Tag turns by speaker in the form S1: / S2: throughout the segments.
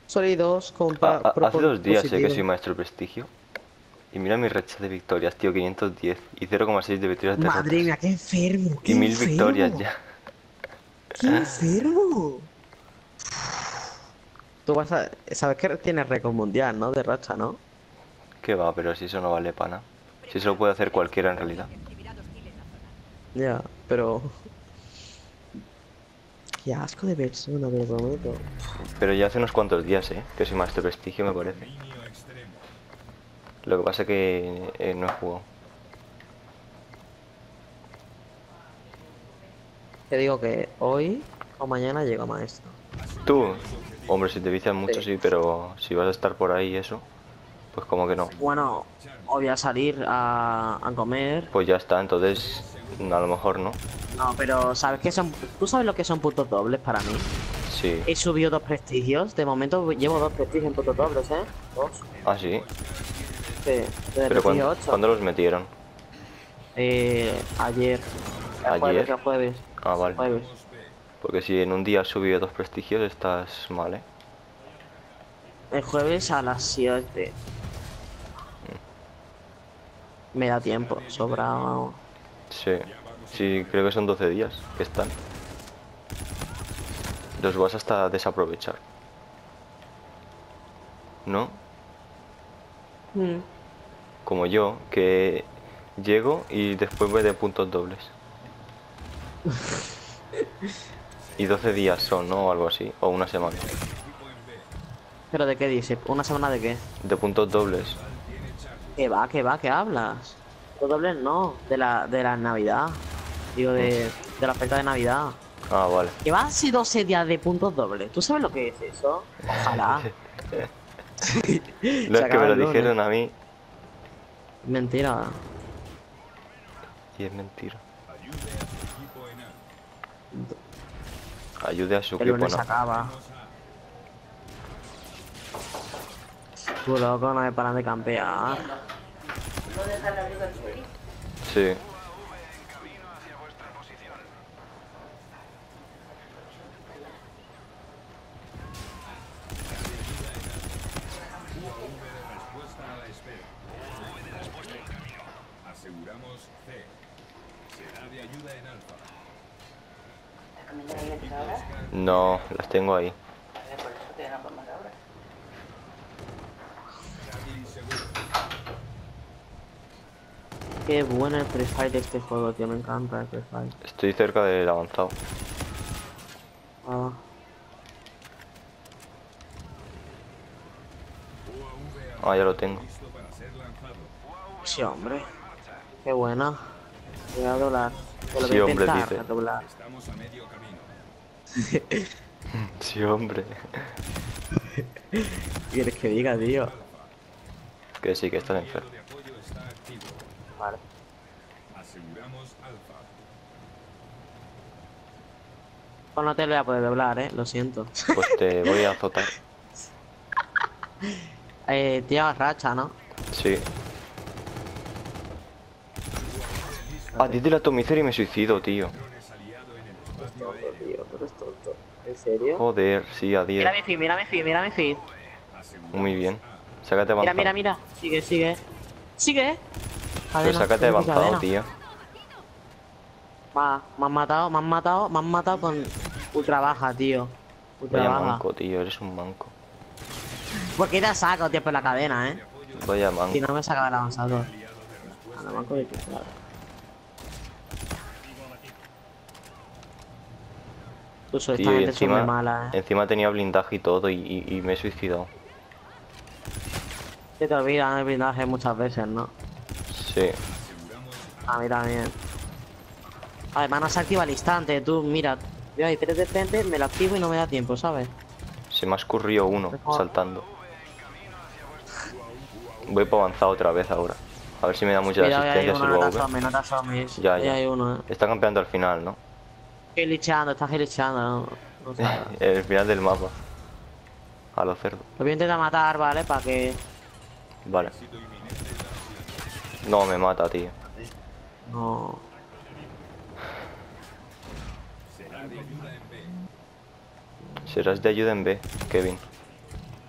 S1: Sólidos con
S2: Hace 2 días sé que
S1: positivo.
S2: soy maestro de prestigio. Y mira mi racha de victorias, tío, 510 y 0,6 de victorias
S1: Madre
S2: derrotas.
S1: mía, qué enfermo,
S2: Y
S1: qué
S2: 1000 victorias
S1: enfermo,
S2: ya.
S1: qué enfermo. Tú vas a... Sabes que tienes récord mundial, ¿no? De racha, ¿no?
S2: Que va, pero si eso no vale pana. Si eso lo puede hacer cualquiera en realidad.
S1: Ya, pero... Qué asco de persona, te lo prometo.
S2: Pero ya hace unos cuantos días, que soy maestro de prestigio me parece. Lo que pasa es que no he jugado.
S1: Te digo que hoy o mañana llega maestro.
S2: Tú, hombre, si te vicias mucho
S1: Sí.
S2: sí, pero si vas a estar por ahí y eso, pues como que no.
S1: Bueno, o voy a salir a comer.
S2: Pues ya está, entonces a lo mejor no.
S1: No, pero ¿sabes qué son? ¿Tú sabes lo que son puntos dobles para mí?
S2: Sí.
S1: He subido 2 prestigios. De momento llevo 2 prestigios en puntos dobles, ¿eh? Dos.
S2: Ah, sí.
S1: Sí, de
S2: Pero
S1: prestigio 8.
S2: ¿cuándo los metieron?
S1: Ayer. El jueves,
S2: ¿Ayer?
S1: el jueves.
S2: Ah, vale.
S1: Jueves.
S2: Porque si en un día has subido 2 prestigios estás mal, ¿eh?
S1: El jueves a las 7. Me da tiempo, sobra.
S2: Sí. Sí, creo que son 12 días que están. Los vas hasta desaprovechar, ¿no?
S1: Mm.
S2: Como yo, que llego y después voy de puntos dobles. Y 12 días son, ¿no? O algo así. O una semana.
S1: ¿Pero de qué dice? ¿Una semana de qué?
S2: De puntos dobles.
S1: ¿Qué va, qué va, qué hablas? Los dobles no, de la Navidad. Digo,
S2: Mm.
S1: de la oferta de Navidad.
S2: Ah, vale.
S1: ¿Qué va si 12 días de puntos dobles? ¿Tú sabes lo que es eso? Ojalá.
S2: No
S1: Se
S2: es que
S1: acaba
S2: me lo
S1: el lunes.
S2: dijeron a mí
S1: Mentira.
S2: y es mentira. Ayude a su
S1: El
S2: equipo,
S1: lunes se
S2: ¿no?
S1: acaba. Tú loco, no me paran de campear.
S2: Sí. No, las tengo ahí.
S1: Qué bueno el Free Fire de este juego, tío. Me encanta el Free Fire.
S2: Estoy cerca del avanzado.
S1: Ah,
S2: Ah, ya lo tengo.
S1: sí, hombre. Qué buena. Voy a doblar. Te lo voy
S2: Sí,
S1: a
S2: hombre,
S1: intentar
S2: dice.
S1: a doblar.
S2: Sí, hombre.
S1: ¿Qué quieres que diga, tío?
S2: Que sí, que estás enfermo.
S1: Vale. Pues no te lo voy a poder doblar, lo siento.
S2: Pues te voy a azotar.
S1: Tío, racha, ¿no?
S2: Sí. Ah,
S1: Vale.
S2: di de la Tomicera y me suicido, tío.
S1: Eres tonto, tío. Tú eres tonto. ¿En serio?
S2: Joder, sí, a 10.
S1: Mira mi feed, mira mi feed, mira mi feed.
S2: Muy bien. Sácate
S1: Mira,
S2: avanzado.
S1: mira, mira. Sigue, sigue. Sigue.
S2: Pero
S1: Cadena,
S2: sácate
S1: ¿dónde mi
S2: avanzado,
S1: cadena?
S2: tío.
S1: Me han matado, me han matado, me han matado con ultra baja, tío. Ultra
S2: Vaya
S1: baja.
S2: manco, tío. Eres un manco.
S1: ¿Por qué te saco, tío, por la cadena,
S2: Vaya
S1: Si no
S2: manco.
S1: me sacaba el avanzado. A la banco de teclado.
S2: Tío,
S1: Esta
S2: y
S1: gente son muy
S2: encima...
S1: malas,
S2: Encima tenía blindaje y todo y me he suicidado.
S1: Se te olvidan el blindaje muchas veces, ¿no?
S2: Sí.
S1: A mí también. Además no se activa al instante, tú, mira. Yo hay 3 de frente, me lo activo y no me da tiempo, ¿sabes?
S2: Se me ha escurrido uno,
S1: Es como-
S2: saltando. Voy para avanzado otra vez ahora. A ver si me da muchas
S1: Cuidado, ahí hay
S2: asistencias
S1: uno,
S2: el
S1: no te
S2: UAV.
S1: asomes, no te asomes.
S2: Ya,
S1: Ahí
S2: ya.
S1: hay uno,
S2: Está campeando al final, ¿no?
S1: Está glitchando, no sabes.
S2: El final del mapa. A los cerdos.
S1: Lo voy a intentar matar, ¿vale? Para que...
S2: Vale. No, me mata, tío.
S1: No...
S2: Serás de ayuda en B, Kevin.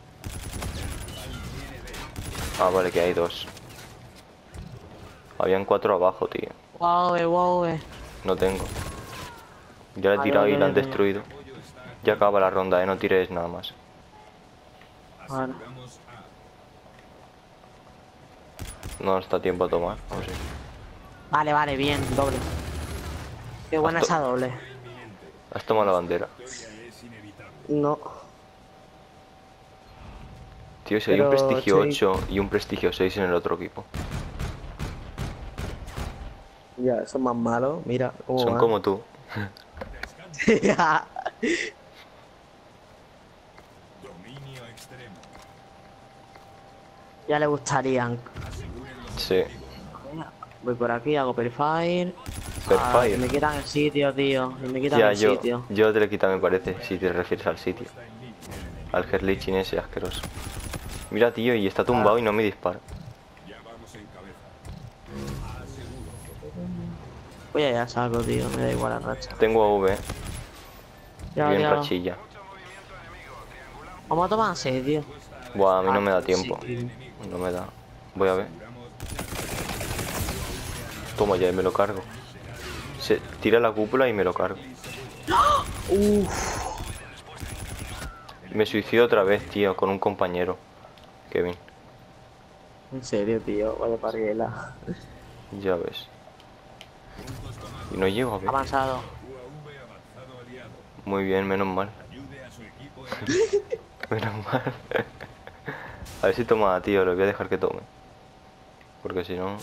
S2: Ah, vale, que hay dos. Habían 4 abajo, tío.
S1: Wow, wow,
S2: No tengo. Ya la he
S1: Vale,
S2: tirado y
S1: vale,
S2: la han
S1: yo tengo.
S2: destruido. Ya acaba la ronda, no tires nada más.
S1: Vale.
S2: No nos está tiempo a tomar. O sí.
S1: Vale, vale, bien, doble. Qué buena esa doble.
S2: Has tomado la bandera.
S1: No,
S2: Tío, si hay un
S1: pero
S2: prestigio
S1: estoy...
S2: 8 y un prestigio 6 en el otro equipo.
S1: Ya, eso es más malo. Mira cómo
S2: Son
S1: van.
S2: como tú.
S1: Ya. Ya le gustarían.
S2: Sí.
S1: Voy por aquí, hago Perfire. Ah, que
S2: Perfire.
S1: me quitan el sitio, tío. Que me quitan
S2: Ya,
S1: el sitio.
S2: yo te le quita, me parece, si te refieres al sitio. Al Herlichin ese asqueroso. Mira, tío, y está
S1: Claro.
S2: tumbado y no me dispara.
S1: Voy allá, saco, tío. Me da igual la racha.
S2: Tengo AV,
S1: Ya,
S2: bien
S1: ya.
S2: rachilla.
S1: Vamos a tomar así, tío.
S2: Buah, a mí no
S1: Ah,
S2: me da
S1: sí,
S2: tiempo.
S1: tío.
S2: No me da. Voy a ver. Toma ya y me lo cargo. Se tira la cúpula y me lo cargo.
S1: Uff.
S2: Me suicido otra vez, tío, con un compañero. Kevin,
S1: En serio, tío. Vaya parguela.
S2: ya ves. Y no llego a ver.
S1: Avanzado.
S2: Muy bien, menos mal. Menos mal. A ver si toma, tío, lo voy a dejar que tome. Porque si no...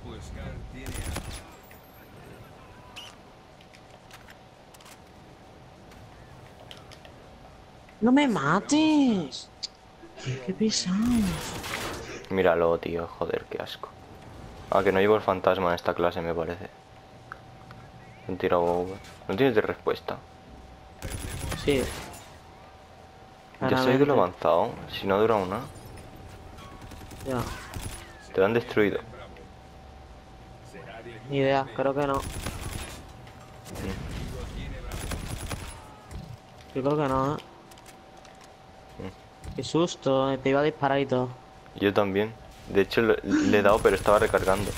S1: ¡No me mates! ¡Qué pesado!
S2: Míralo, tío, joder, qué asco. Ah, que no llevo el fantasma en esta clase, me parece. Un tiro over. No tienes de respuesta.
S1: Sí,
S2: Ya se ha ido lo
S1: claramente.
S2: avanzado. Si no dura una.
S1: Ya.
S2: Te lo han destruido.
S1: Ni idea, creo que no. Yo creo que no, ¿eh? Qué susto, te iba a disparar y todo.
S2: Yo también. De hecho, le he dado, pero estaba recargando.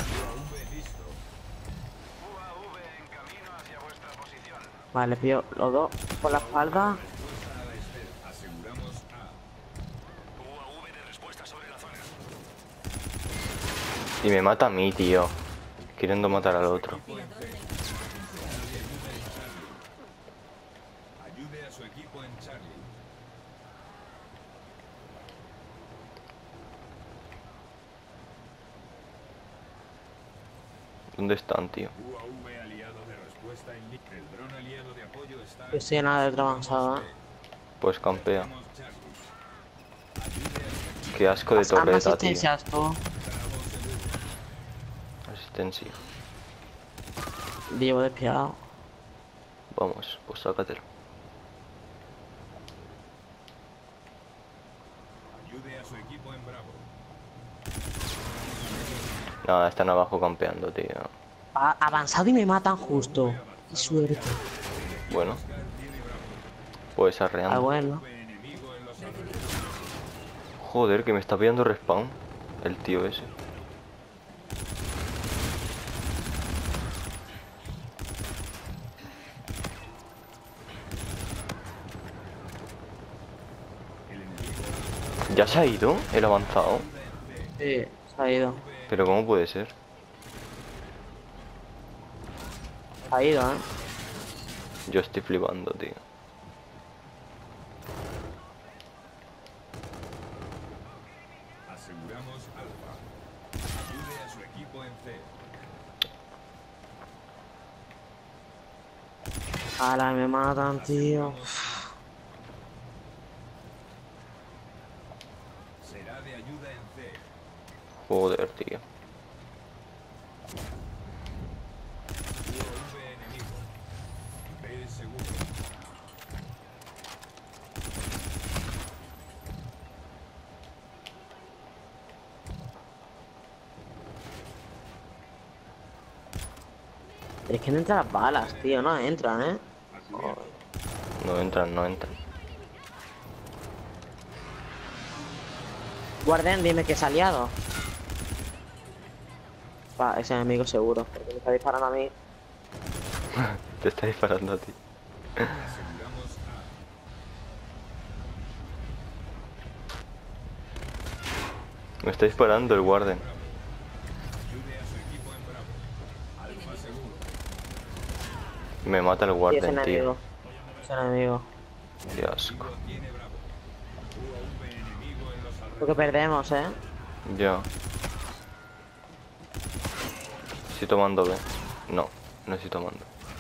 S1: Vale, le pillo los dos por la espalda.
S2: Y me mata a mí, tío. Queriendo matar al otro. ¿Dónde están, tío?
S1: Yo estoy en nada de otro avanzado, ¿eh?
S2: Pues campea. Qué asco de
S1: Hazme
S2: torreta, tío.
S1: asistencias tú.
S2: Asistencia.
S1: Llevo despiadado.
S2: Vamos, pues sácatelo. Nada, están abajo campeando, tío.
S1: Avanzado y me matan justo. Qué suerte.
S2: Bueno. Pues
S1: Ah,
S2: arreando.
S1: bueno.
S2: Joder, que me está pillando respawn. El tío ese. ¿Ya se ha ido el avanzado?
S1: Sí, se ha ido.
S2: Pero ¿cómo puede ser?
S1: Se ha ido, ¿eh?
S2: Yo estoy flipando, tío.
S1: Ala, me matan, tío.
S2: Joder, tío.
S1: Es que no entran las balas, tío. No entran, ¿eh? Joder.
S2: No entran, no entran.
S1: Guarden, dime que es aliado. Va, ese enemigo seguro, porque me está disparando a mí.
S2: Te está disparando a ti. Me está disparando el Warden. Me mata el
S1: Sí, es
S2: Warden, tío.
S1: enemigo. Es enemigo.
S2: Qué asco.
S1: Porque perdemos, ¿eh?
S2: Ya. Estoy tomando B. No, no estoy tomando.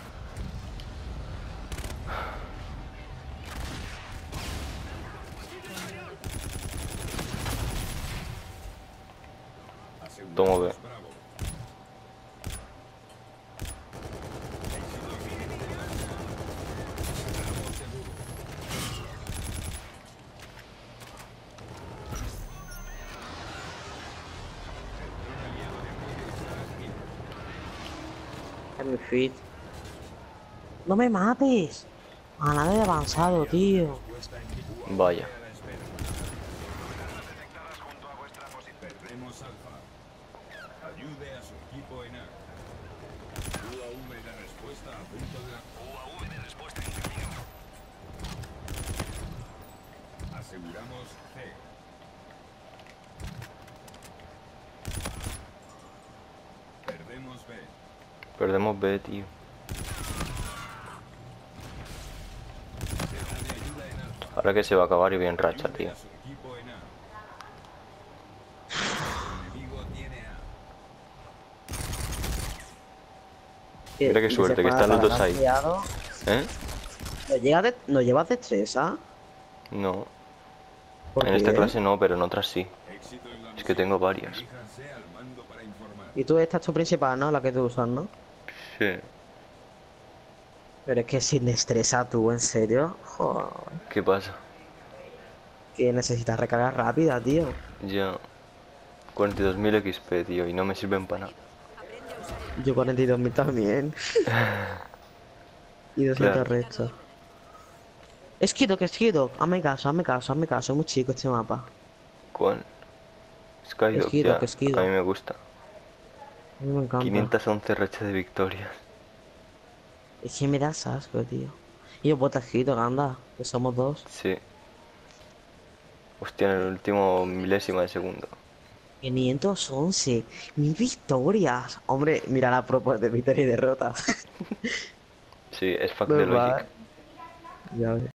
S2: Tomo B.
S1: Es mi fit. ¡No me mates! A nada de avanzado, tío.
S2: Vaya.
S3: Ayude a su equipo en A. UAV de respuesta a punto de... UAV de respuesta en camino. Aseguramos C. Perdemos B.
S2: Perdemos B, tío. Ahora que se va a acabar y bien racha, tío.
S3: A su equipo en A. El enemigo tiene A.
S2: Mira qué suerte, que están los dos ahí. ¿Eh?
S1: ¿No llevas destreza?
S2: No.
S1: ¿Por
S2: En esta
S1: qué?
S2: clase no, pero en otras sí.
S3: Éxito en la
S2: Es que tengo varias.
S3: Diríjanse al mando para informar.
S1: Y tú esta es tu principal, ¿no? La que tú usas, ¿no?
S2: Sí.
S1: Pero es que sin destreza tú, ¿en serio? Joder.
S2: ¿Qué pasa?
S1: Que necesitas recarga rápida, tío.
S2: Ya. 42.000 XP, tío, y no me sirven para nada.
S1: Yo 42.000 también. Y 200
S2: Claro.
S1: restos. Esquido, que esquido. Hazme caso, hazme caso, hazme caso. Es muy chico este mapa.
S2: ¿Cuál? Skydog,
S1: Esquido,
S2: ya.
S1: que esquido.
S2: A mí me gusta.
S1: A mí me encanta.
S2: 511 rachas de victorias.
S1: Es que me das asco, tío. Y yo puedo esquido, anda. Que somos dos.
S2: Sí. Hostia, en el último milésima de segundo.
S1: 511. 1000 victorias. Hombre, mira la propuesta de victoria y derrota.
S2: Sí, es fact de Logic.
S1: Ya ves.